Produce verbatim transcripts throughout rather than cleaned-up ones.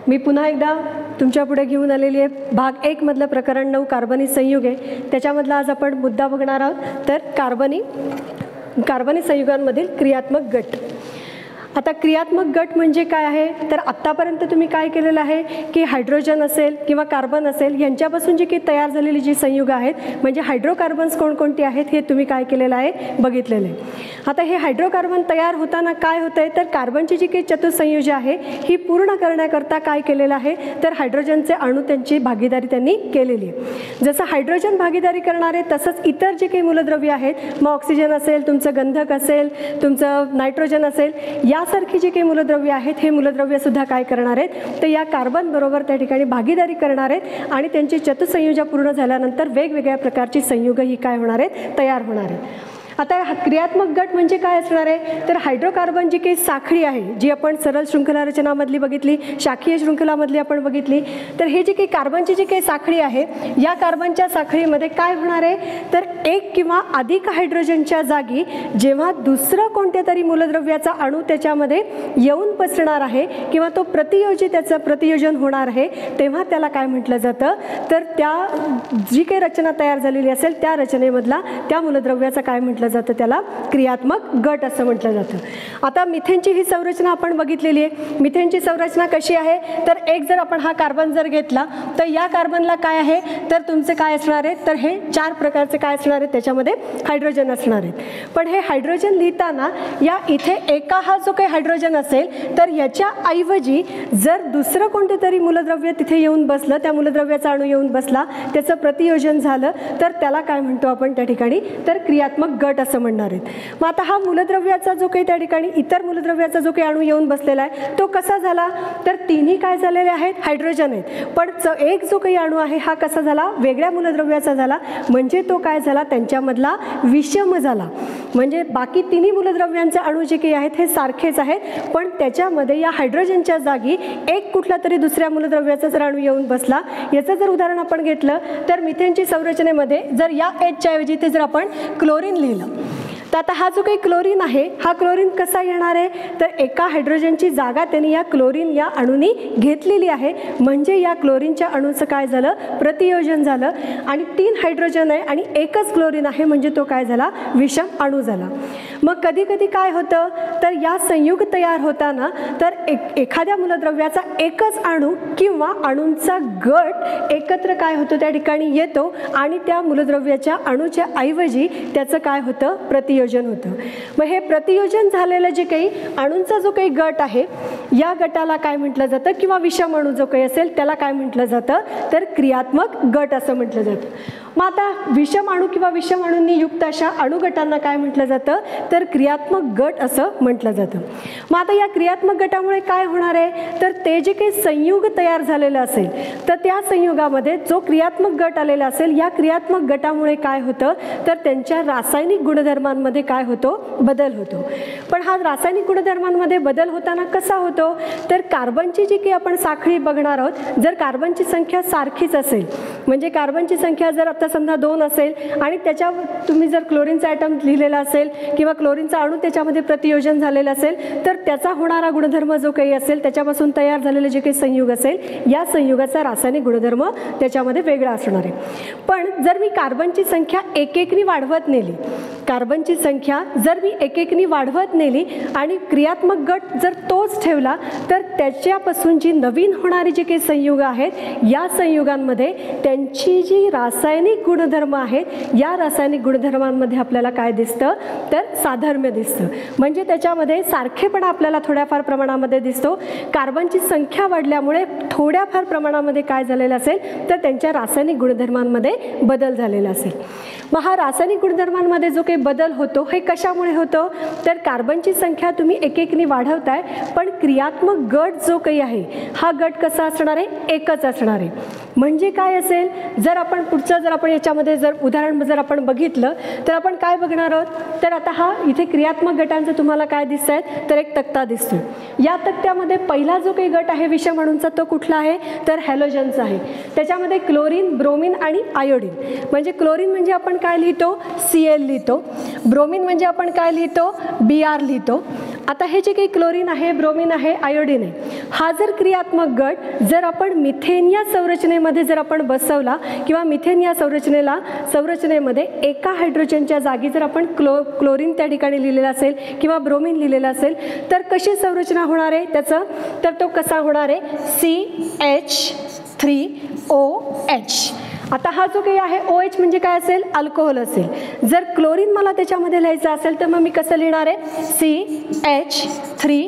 मी पुन्हा एकदा तुमच्या पुढे घेऊन आलेली आहे भाग एक मधलं प्रकरण नऊ कार्बनी संयुगे. त्याच्यामधला आज आपण मुद्दा बघणार आहोत तर कार्बनी कार्बनी संयुगांमधील क्रियात्मक गट. आता क्रियात्मक गट म्हणजे काय आहे तर आत्तापर्यंत तुम्ही काय केलेलं आहे की हायड्रोजन असेल किंवा कार्बन असेल यांच्यापासून जी काही तयार झालेली जी संयुग आहेत म्हणजे हायड्रोकार्बन्स कोणकोणती आहेत हे तुम्ही काय केलेलं आहे बघितलेलं आहे. आता हे हायड्रोकार्बन तयार होताना काय होतं आहे तर कार्बनची जी काही चतुसंयुजी आहे ही पूर्ण करण्याकरता काय केलेलं आहे तर हायड्रोजनचे अणू त्यांची भागीदारी त्यांनी केलेली आहे. जसं हायड्रोजन भागीदारी करणारे तसंच इतर जे काही मूलद्रव्य आहेत मग ऑक्सिजन असेल तुमचं गंधक असेल तुमचं नायट्रोजन असेल या सारखी जी काही मूलद्रव्य आहेत हे मूलद्रव्य सुद्धा काय करणार आहेत तर या कार्बन बरोबर त्या ठिकाणी भागीदारी करणार आहेत आणि त्यांची चतुसंयुजा पूर्ण झाल्यानंतर वेगवेगळ्या प्रकारची संयुग ही काय होणार आहेत तयार होणार आहेत. आता क्रियात्मक गट म्हणजे काय असणार आहे तर हायड्रोकार्बन जी काही साखळी आहे जी आपण सरळ शृंखला रचनामधली बघितली शाखीय शृंखलामधली आपण बघितली तर हे जी काही कार्बनची जी काही साखळी आहे या कार्बनच्या साखळीमध्ये काय होणार आहे तर एक किंवा अधिक हायड्रोजनच्या जागी जेव्हा दुसरं कोणत्या तरी मूलद्रव्याचा अणू त्याच्यामध्ये येऊन पसरणार आहे किंवा तो प्रतियोजी त्याचं प्रतियोजन होणार आहे तेव्हा त्याला काय म्हटलं जातं तर त्या जी काही रचना तयार झालेली असेल त्या रचनेमधला त्या मूलद्रव्याचा काय म्हटलं जातं त्याला क्रियात्मक गट असं म्हटलं जातं. आता मिथेनची ही संरचना आपण बघितलेली आहे. मिथेनची संरचना कशी आहे तर एक जर आपण हा कार्बन जर घेतला तर या कार्बनला काय आहे तर तुमचे काय असणार आहे तर हे चार प्रकारचे काय असणार आहेत त्याच्यामध्ये हायड्रोजन असणार आहेत. पण हे हायड्रोजन लिहिताना या इथे एका हा जो काही हायड्रोजन असेल तर याच्या ऐवजी जर दुसरं कोणतं तरी मूलद्रव्य तिथे येऊन बसलं त्या मूलद्रव्याचा अणू येऊन बसला त्याचं प्रतियोजन झालं तर त्याला काय म्हणतो आपण त्या ठिकाणी तर क्रियात्मक गट असं म्हणणार आहेत. मग आता हा मूलद्रव्याचा जो काही त्या ठिकाणी इतर मूलद्रव्याचा जो काही अणू येऊन बसलेला आहे तो कसा झाला तर तिन्ही काय झालेले आहेत हायड्रोजन आहेत पण एक जो काही अणू आहे हा कसा झाला वेगळ्या मूलद्रव्याचा झाला म्हणजे तो काय झाला त्यांच्यामधला विषम झाला. म्हणजे बाकी तिन्ही मूलद्रव्यांचे अणू जे काही आहेत हे सारखेच आहेत पण त्याच्यामध्ये या हायड्रोजनच्या जागी एक कुठला तरी दुसऱ्या मूलद्रव्याचा जर अणू येऊन बसला. याचं जर उदाहरण आपण घेतलं तर मिथेनची संरचनेमध्ये जर या एचच्या ऐवजी ते जर आपण क्लोरीन लिहिलं तर आता हा जो काही क्लोरीन आहे हा क्लोरीन कसा येणार आहे तर एका हायड्रोजनची जागा त्यांनी या क्लोरीन या अणूनी घेतलेली आहे म्हणजे या क्लोरीनच्या अणूचं काय झालं प्रतियोजन झालं आणि तीन हायड्रोजन आहे आणि एकच क्लोरीन आहे म्हणजे तो काय झाला विषम अणू झाला. मग कधी कधी काय होतं तर या संयुग तयार होताना तर एक एखाद्या मूलद्रव्याचा एकच अणू किंवा अणूंचा गट एकत्र काय होतो त्या ठिकाणी येतो आणि त्या मूलद्रव्याच्या अणूच्या ऐवजी त्याचं काय होतं प्रतियोजन होतं. मग हे प्रतियोजन झालेलं जे काही अणूंचा जो काही गट आहे या गटाला काय म्हटलं जातं किंवा विषम अणू जो काही असेल त्याला काय म्हटलं जातं तर क्रियात्मक गट असं म्हटलं जातं. मग आता विषम अणू किंवा विषम अणूंनी युक्त अशा अणुगटांना काय म्हटलं जातं तर क्रियात्मक गट असं म्हटलं जातं. मग आता या क्रियात्मक गटामुळे काय होणार आहे तर ते जे काही संयुग तयार झालेलं असेल तर त्या संयुगामध्ये जो क्रियात्मक गट आलेला असेल या क्रियात्मक गटामुळे काय होतं तर त्यांच्या रासायनिक गुणधर्मांमध्ये काय होतो बदल होतो. पण हा रासायनिक गुणधर्मांमध्ये बदल होताना कसा होतो तर कार्बनची जी काही आपण साखळी बघणार आहोत जर कार्बनची संख्या सारखीच असेल म्हणजे कार्बनची संख्या जर आता समजा दोन असेल आणि त्याच्या तुम्ही जर क्लोरीनचा ॲटम लिहिलेला असेल किंवा क्लोरीनचा अणू त्याच्यामध्ये प्रतियोजन झालेला असेल तर त्याचा होणारा गुणधर्म जो काही असेल त्याच्यापासून तयार झालेले जे काही संयुग असेल या संयुगाचा रासायनिक गुणधर्म त्याच्यामध्ये वेगळा असणार आहे. पण जर मी कार्बनची संख्या एक एकनी वाढवत नेली कार्बनची संख्या जर मी एक एकनी वाढवत नेली आणि क्रियात्मक गट जर तोच ठेवला तर त्याच्यापासून जी नवीन होणारी जी काही संयुग आहेत या संयुगांमध्ये त्यांची जी रासायनिक गुणधर्म आहेत या रासायनिक गुणधर्मांमध्ये आपल्याला काय दिसतं तर साधर्म्य दिसतं. म्हणजे त्याच्यामध्ये सारखेपणा आपल्याला थोड्याफार प्रमाणामध्ये दिसतो. कार्बनची संख्या वाढल्यामुळे थोड्याफार प्रमाणामध्ये काय झालेलं असेल तर त्यांच्या रासायनिक गुणधर्मांमध्ये बदल झालेला असेल. मग हा रासायनिक गुणधर्मांमध्ये जो काही बदल होतो हे कशामुळे होतो तर कार्बनची संख्या तुम्ही एक एकनी वाढवताय पण क्रियात्मक गट जो काही आहे हा गट कसा असणार आहे एकच असणार आहे. म्हणजे काय असेल जर आपण पुढचं जर आपण याच्यामध्ये जर उदाहरण जर आपण बघितलं तर आपण काय बघणार आहोत तर आता हा इथे क्रियात्मक गटांचं तुम्हाला काय दिसत आहे तर एक तक्ता दिसतो. या तक्त्यामध्ये पहिला जो काही गट आहे विषम अणूंचा तो कुठला आहे तर हॅलोजनचा आहे. त्याच्यामध्ये क्लोरीन ब्रोमीन आणि आयोडीन म्हणजे क्लोरीन म्हणजे आपण काय लिहितो सी एल लिहितो ब्रोमीन म्हणजे आपण काय लिहितो बी आर लिहितो आता हे जे काही क्लोरीन आहे, ब्रोमीन आहे, आयोडीन आहे, हा जर क्रियात्मक गट जर आपण मिथेन या संरचनेमध्ये जर आपण बसवला किंवा मिथेन या संरचनेला संरचनेमध्ये एका हायड्रोजनच्या जागी जर आपण क्लो क्लोरीन त्या ठिकाणी लिहिलेला असेल किंवा ब्रोमीन लिहिलेलं असेल तर कशी संरचना होणार आहे त्याचं, तर तो कसा होणार आहे, C H three O H. आता हा जो काही आहे ओ एच म्हणजे काय असेल, अल्कोहोल असेल. जर क्लोरीन मला त्याच्यामध्ये लिहायचं असेल तर मग मी कसं लिहिणार आहे, C H three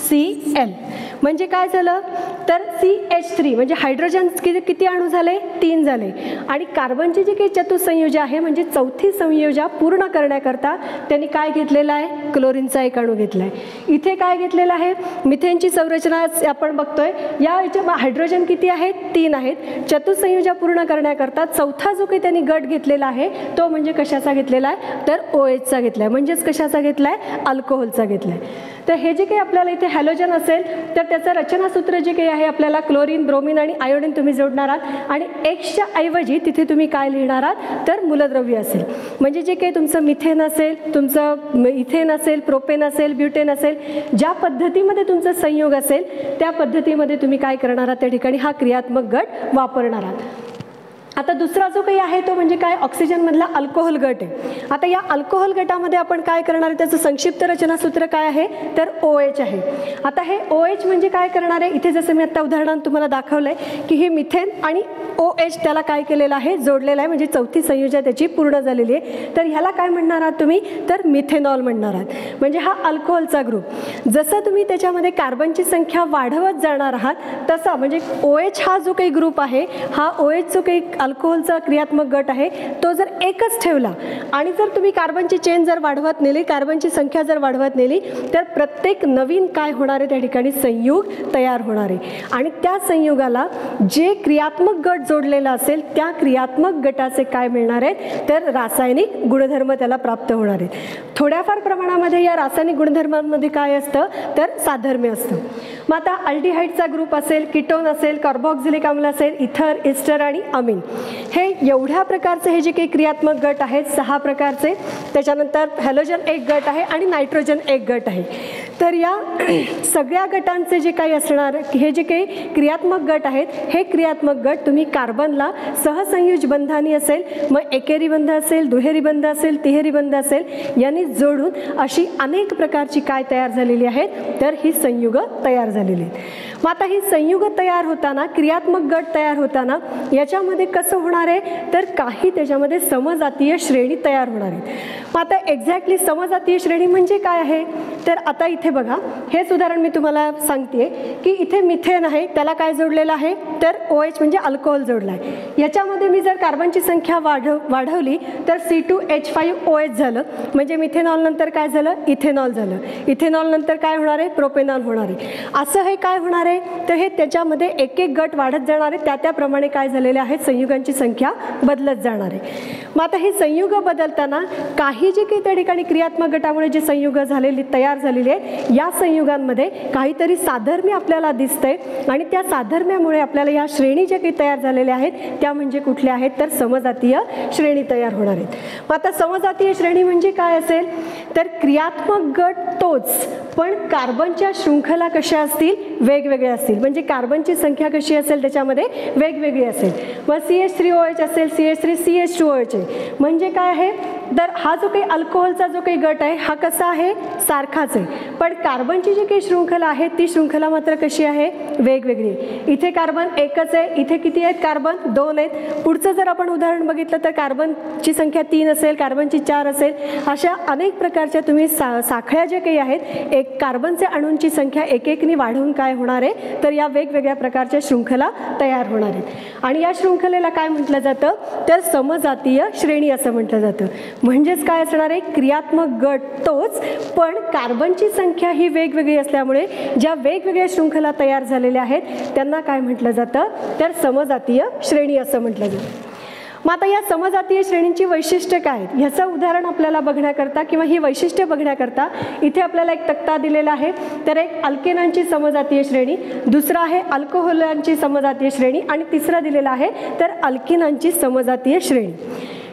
C L. म्हणजे काय झालं तर सी एच थ्री म्हणजे हायड्रोजन किती किती अणू झाले, तीन झाले. आणि कार्बनची जी काही चतुसंयोजा आहे म्हणजे चौथी संयोजा पूर्ण करण्याकरता त्यांनी काय घेतलेलं आहे, क्लोरीनचा एक अणू घेतला आहे. इथे काय घेतलेलं आहे, मिथेनची संरचना आपण बघतोय, या हायड्रोजन किती आहेत, तीन आहेत. चतुसंयोजा पूर्ण करण्याकरता चौथा जो काही त्यांनी गट घेतलेला आहे तो म्हणजे कशाचा घेतलेला आहे, तर ओ एचचा घेतला आहे. म्हणजेच कशाचा घेतला आहे, अल्कोहोलचा घेतला आहे. तर हे जे काही आपल्याला इथे हॅलोजन असेल तर त्याचं रचनासूत्र जे काही आहे आपल्याला क्लोरीन, ब्रोमीन आणि आयोडीन तुम्ही जोडणार आहात आणि एक्सच्या ऐवजी तिथे तुम्ही काय लिहिणार आहात, तर मूलद्रव्य असेल. म्हणजे जे काही तुमचं मिथेन असेल, तुमचं इथेन असेल, प्रोपेन असेल, ब्युटेन असेल, ज्या पद्धतीमध्ये तुमचा संयोग असेल त्या पद्धतीमध्ये तुम्ही काय करणार आहात, त्या ठिकाणी हा क्रियात्मक गट वापरणार आहात. आता दुसरा जो काही आहे तो म्हणजे काय, ऑक्सिजनमधला अल्कोहोल गट आहे. आता या अल्कोहोल गटामध्ये आपण काय करणार आहे, त्याचं संक्षिप्त रचनासूत्र काय आहे, तर ओ एच आहे. आता हे ओ एच म्हणजे काय करणार आहे, इथे जसं मी आता उदाहरणात तुम्हाला दाखवलं आहे की हे मिथेन आणि ओ एच त्याला काय केलेलं आहे, जोडलेलं आहे. म्हणजे चौथी संयोजा त्याची पूर्ण झालेली आहे. तर ह्याला काय म्हणणार आहात तुम्ही, तर मिथेनॉल म्हणणार आहात. म्हणजे हा अल्कोहोलचा ग्रुप. जसं तुम्ही त्याच्यामध्ये कार्बनची संख्या वाढवत जाणार आहात तसा म्हणजे ओ एच हा जो काही ग्रुप आहे, हा ओ एच जो काही अल्कोहोलचा क्रियात्मक गट आहे तो जर एकच ठेवला आणि जर तुम्ही कार्बनची चेन जर वाढवत नेली, कार्बनची संख्या जर वाढवत नेली तर प्रत्येक नवीन काय होणार आहे, त्या ठिकाणी संयुग तयार होणार आहे. आणि त्या संयुगाला जे क्रियात्मक गट जोडलेला असेल त्या क्रियात्मक गटाचे काय मिळणार आहेत, तर रासायनिक गुणधर्म त्याला प्राप्त होणार आहेत. थोड्याफार प्रमाणामध्ये या रासायनिक गुणधर्मांमध्ये काय असतं, तर साधर्म्य असतं. मग आता अल्डिहाइडचा ग्रुप असेल, कीटोन असेल, कार्बोक्सिलिक आम्ल असेल, इथर, इस्टर आणि अमीन, हे एवढ्या प्रकारचे हे जे काही क्रियात्मक गट आहेत सहा प्रकारचे. त्याच्यानंतर हॅलोजन एक गट आहे आणि नायट्रोजन एक गट आहे. तर या सगळ्या गटांचे जे काही असणार हे जे काही क्रियात्मक गट आहेत हे क्रियात्मक गट तुम्ही कार्बनला सहसंयुज बंधानी असेल, मग एकेरी बंध असेल, दुहेरी बंध असेल, तिहेरी बंध असेल यांनी जोडून अशी अनेक प्रकारची काय तयार झालेली आहेत, तर ही संयुग तयार झालेली आहेत. मग आता ही संयुग तयार होताना, क्रियात्मक गट तयार होताना याच्यामध्ये कसं होणार आहे, तर काही त्याच्यामध्ये समजातीय श्रेणी तयार होणार आहेत. मग आता एक्झॅक्टली समजातीय श्रेणी म्हणजे काय आहे, तर आता इथे बघा हेच उदाहरण मी तुम्हाला सांगते की इथे मिथेन आहे, त्याला काय जोडलेलं आहे, तर ओ एच म्हणजे अल्कोहोल जोडला आहे. याच्यामध्ये मी जर कार्बनची संख्या वाढव वाढवली तर C two H five O H झालं. म्हणजे मिथेनॉल नंतर काय झालं, इथेनॉल झालं. इथेनॉल नंतर काय होणार आहे, प्रोपेनॉल होणार आहे. असं हे काय होणार आहे, तर हे त्याच्यामध्ये एक एक गट वाढत जाणार आहे. त्या त्याप्रमाणे काय झालेले आहेत, संयुगांची संख्या बदलत जाणार आहे. मग आता हे संयुग बदलताना काही जे काही त्या ठिकाणी क्रियात्मक गटामुळे जे संयुग झालेली तयार झालेली आहे या संयुगांमध्ये काहीतरी साधर्म्य आपल्याला दिसतंय आणि त्या साधर्म्यामुळे आपल्याला या श्रेणी ज्या काही तयार झालेल्या आहेत त्या म्हणजे कुठल्या आहेत, तर समजातीय श्रेणी तयार होणार आहेत. मग आता समजातीय श्रेणी म्हणजे काय असेल, तर क्रियात्मक गट तोच पण कार्बनच्या शृंखला कशा असतील, वेगवेगळ्या असतील. म्हणजे कार्बनची संख्या कशी असेल त्याच्यामध्ये वेगवेगळी असेल. मग C H three O H असेल, C H three C H two O H आहे. म्हणजे काय आहे, तर हा जो काही अल्कोहोलचा जो काही गट आहे हा कसा आहे, सारखाच आहे. पण कार्बनची जी काही शृंखला आहे ती शृंखला मात्र कशी आहे, वेगवेगळी. इथे कार्बन एकच आहे, इथे किती आहेत, कार्बन दोन आहेत. पुढचं जर आपण उदाहरण बघितलं तर कार्बनची संख्या तीन असेल, कार्बनची चार असेल. अशा अनेक प्रकारच्या तुम्ही सा साखळ्या ज्या काही आहेत, एक कार्बनचे अणूंची संख्या एक एकनी वाढवून काय होणार आहे, तर या वेगवेगळ्या प्रकारच्या शृंखला तयार होणार आहेत. आणि या शृंखलेला काय म्हटलं जातं, तर समजातीय श्रेणी असं म्हटलं जातं. म्हणजेच काय असणार आहे, क्रियात्मक गट तोच पण कार्बनची संख्या ही वेगवेगळी असल्यामुळे ज्या वेगवेगळ्या शृंखला तयार झालेल्या आहेत त्यांना काय म्हटलं जातं, तर समजातीय श्रेणी असं म्हटलं जातं. मग आता या समजातीय श्रेणींची वैशिष्ट्य काय आहेत ह्याचं उदाहरण आपल्याला बघण्याकरता किंवा ही वैशिष्ट्य बघण्याकरता इथे आपल्याला एक तक्ता दिलेला आहे. तर एक अल्केनांची समजातीय श्रेणी, दुसरा आहे अल्कोहोलांची समजातीय श्रेणी आणि तिसरा दिलेला आहे तर अल्किनांची समजातीय श्रेणी.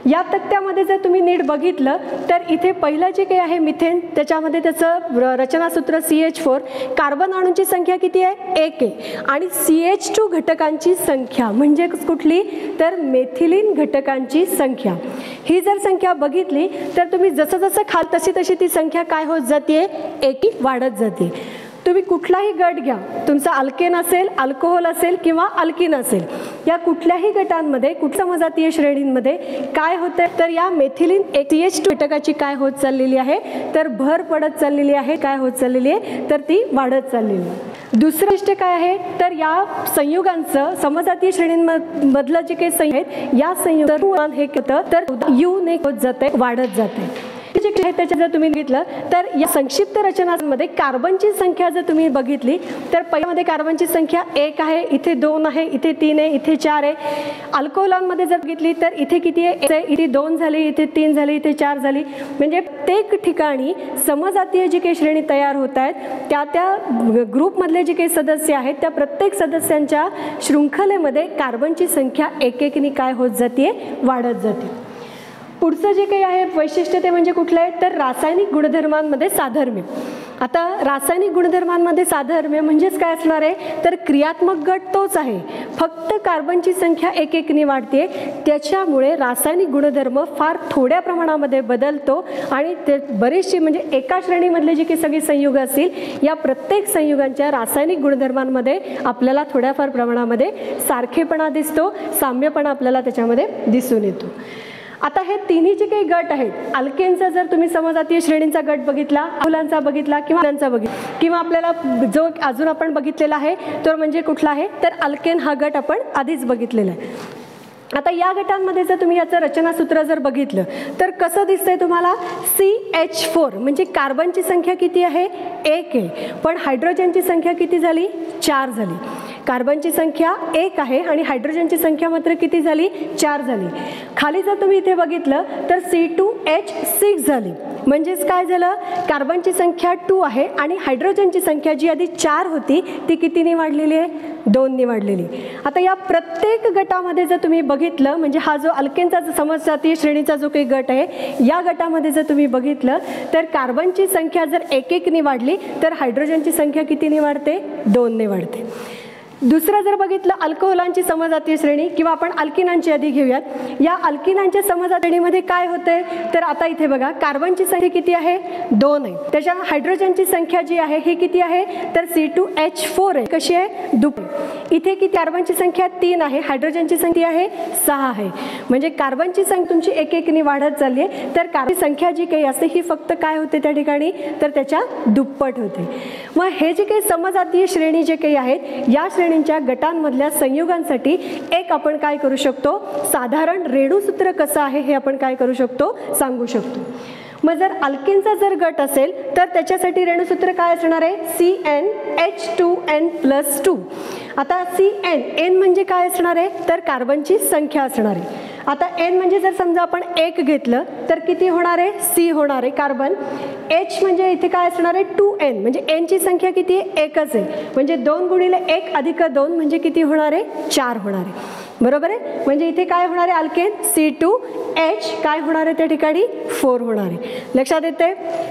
या तक्त्यामध्ये जर तुम्ही नीट बघितलं तर इथे पहिलं जे काही आहे मिथेन, त्याच्यामध्ये त्याचं रचनासूत्र सी एच फोर, कार्बन अणूंची संख्या किती आहे, एक आहे, आणि सी एच टू घटकांची संख्या म्हणजे कुठली तर मेथिलीन घटकांची संख्या. ही जर संख्या बघितली तर तुम्ही जसं जसं खाल तशी तशी ती संख्या काय होत जाते, एकी वाढत जाते. तुम्ही कुठलाही गट घ्या, तुमचा अल्केन असेल, अल्कोहोल असेल किंवा अल्किन असेल, या कुठल्याही गटांमध्ये कुठल्या समजातीय श्रेणींमध्ये काय होतं तर या मेथिलीन सी एच टू घटकाची काय होत चाललेली आहे तर भर पडत चाललेली आहे. काय होत चाललेली आहे तर ती वाढत चाललेली आहे. दुसरं गोष्ट काय आहे तर या संयुगांचं समजातीय श्रेणींमधलं जे काही संयुग आहेत या संयुग हे होतं तर यू ने होत जाते, वाढत जाते. त्याच्यात जर तुम्ही बघितलं तर या संक्षिप्त रचनांमध्ये कार्बनची संख्या जर तुम्ही बघितली तर पहिल्यामध्ये कार्बनची संख्या एक आहे, इथे दोन आहे, इथे तीन आहे, इथे चार आहे. अल्कोहोलांमध्ये जर बघितली तर इथे किती आहे, इथे दोन झाली, इथे तीन झाली, इथे चार झाली. म्हणजे प्रत्येक ठिकाणी समजातीय जी काही श्रेणी तयार होत आहेत त्या त्या ग्रुपमधले जे काही सदस्य आहेत त्या प्रत्येक सदस्यांच्या शृंखलेमध्ये कार्बनची संख्या एक एकनी काय होत जाते, वाढत जाते. पुढचं जे काही आहे वैशिष्ट्य ते म्हणजे कुठलं आहे तर रासायनिक गुणधर्मांमध्ये साधर्म्य. आता रासायनिक गुणधर्मांमध्ये साधर्म्य म्हणजेच काय असणार आहे तर क्रियात्मक गट तोच आहे, फक्त कार्बनची संख्या एक एकनी वाढते. त्याच्यामुळे रासायनिक गुणधर्म फार थोड्या प्रमाणामध्ये बदलतो आणि ते बरेचशी म्हणजे एका श्रेणीमधले जे काही सगळी संयुग असतील या प्रत्येक संयुगांच्या रासायनिक गुणधर्मांमध्ये आपल्याला थोड्याफार प्रमाणामध्ये सारखेपणा दिसतो, साम्यपणा आपल्याला त्याच्यामध्ये दिसून येतो. आता हे तिन्ही जे काही गट आहेत, अल्केनचा जर तुम्ही समजातीय श्रेणींचा गट बघितला, अल्कोहोलांचा बघितला किंवा त्यांचा बघितला किंवा आपल्याला जो अजून आपण बघितलेला आहे तो म्हणजे कुठला आहे तर अल्केन हा गट आपण आधीच बघितलेला आहे. आता या गटांमध्ये जर तुम्ही याचं रचनासूत्र जर बघितलं तर कसं दिसतंय तुम्हाला सी एच फोर म्हणजे कार्बनची संख्या किती आहे एक आहे, पण हायड्रोजनची संख्या किती झाली चार झाली. कार्बनची संख्या एक आहे आणि हायड्रोजनची संख्या मात्र किती झाली चार झाली. खाली जर तुम्ही इथे बघितलं तर सी टू एच सिक्स झाली. म्हणजेच काय झालं कार्बनची संख्या टू आहे आणि हायड्रोजनची संख्या जी आधी चार होती ती कितीने वाढलेली आहे दोनने वाढलेली. आता या प्रत्येक गटामध्ये जर तुम्ही बघितलं म्हणजे हा जो अल्केनचा समजातीय श्रेणीचा जो काही गट आहे या गटामध्ये जर तुम्ही बघितलं तर कार्बनची संख्या जर एक एकने वाढली तर हायड्रोजनची संख्या कितीने वाढते दोनने वाढते. दुसरं जर बघितलं अल्कोहोलांची समजातीय श्रेणी किंवा आपण अल्किनांची आधी घेऊयात. या अल्किनांच्या समजातीय श्रेणीमध्ये काय होते तर आता इथे बघा कार्बनची संख्या किती आहे दोन आहे, त्याच्या हायड्रोजनची संख्या जी आहे ही किती आहे तर सी टू एच फोर आहे. कशी आहे दुप्पट. इथे किती कार्बनची संख्या तीन आहे, हायड्रोजनची संख्या आहे सहा आहे. म्हणजे कार्बनची संख्या तुमची एक एकनी वाढत चालली आहे तर कार्बनची संख्या जी काही असते ही फक्त काय होते त्या ठिकाणी तर त्याच्या दुप्पट होते. मग हे जे काही समजातीय श्रेणी जे काही आहेत या श्रेणींच्या गटांमधल्या संयुगांसाठी एक आपण काय करू शकतो साधारण रेणूसूत्र कसं आहे हे आपण काय करू शकतो सांगू शकतो. मग जर अल्केनचा जर गट असेल तर त्याच्यासाठी रेणूसूत्र काय असणार आहे C N H two N plus two. आता सी एन एन म्हणजे काय असणार आहे तर कार्बनची संख्या असणार आहे. आता एन म्हणजे जर समजा आपण एक घेतलं तर किती होणार आहे सी होणार आहे कार्बन. एच म्हणजे इथे काय असणार आहे टू एन म्हणजे एनची संख्या किती आहे एकच आहे म्हणजे दोन गुणिले एक अधिक दोन म्हणजे किती होणार आहे चार होणार आहे. बरोबर आहे. म्हणजे इथे काय होणार आहे अल्केन सी टू एच काय होणार आहे त्या ठिकाणी फोर होणार आहे. लक्षात येते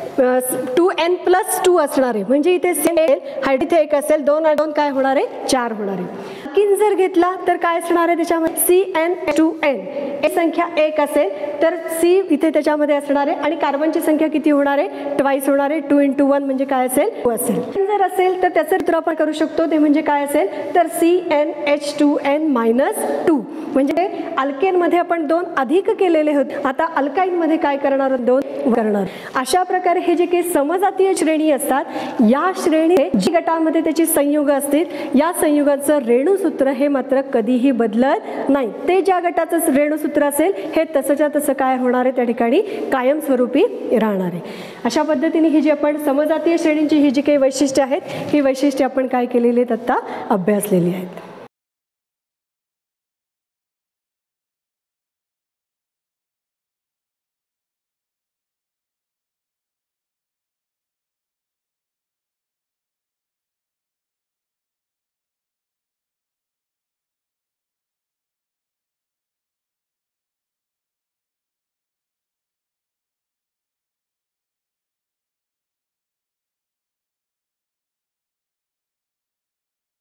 टू एन प्लस टू असणार आहे म्हणजे इथे सी एन हायड इथे एक असेल दोन दोन काय होणार आहे चार होणार आहे. अल्किन जर घेतला तर काय असणार आहे त्याच्यामध्ये सी एन टू एन ए संख्या एक असेल तर सी इथे त्याच्यामध्ये असणार आहे आणि कार्बनची संख्या किती होणार आहे ट्वाईस होणार आहे. टू इंटू वन म्हणजे काय असेल टू असेल. जर असेल तर त्याचं सूत्र आपण करू शकतो ते म्हणजे काय असेल तर C N H two N minus two म्हणजे अल्केन मध्ये आपण दोन अधिक केलेले होते आता अल्काईन मध्ये काय करणार दोन करणार. अशा प्रकारे हे जे काही समजातीय श्रेणी असतात या श्रेणी जी गटामध्ये त्याची संयुग असतील या संयुगाचं रेणूसूत्र हे मात्र कधीही बदलत नाही. ते ज्या गटाचं रेणूसूत्र असेल हे तसंच्या तसं काय होणार आहे त्या ठिकाणी कायमस्वरूपी राहणार आहे. अशा पद्धतीने ही जी आपण समजातीय श्रेणींची ही जी काही वैशिष्ट्ये आहेत ही वैशिष्ट्ये आपण काय केलेली आहेत आता अभ्यासलेली आहेत.